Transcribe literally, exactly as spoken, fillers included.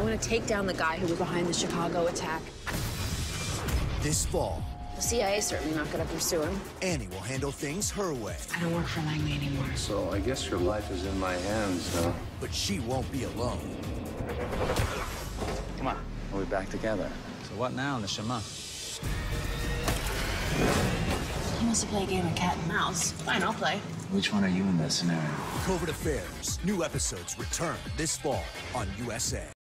I want to take down the guy who was behind the Chicago attack. This fall, The C I A's certainly not going to pursue him. Annie will handle things her way. I don't work for Langley anymore. So I guess your life is in my hands now. But she won't be alone. Come on, we'll be back together. So what now, Neshama? He wants to play a game of cat and mouse. Fine, I'll play. Which one are you in this scenario? Covert Affairs. New episodes return this fall on U S A.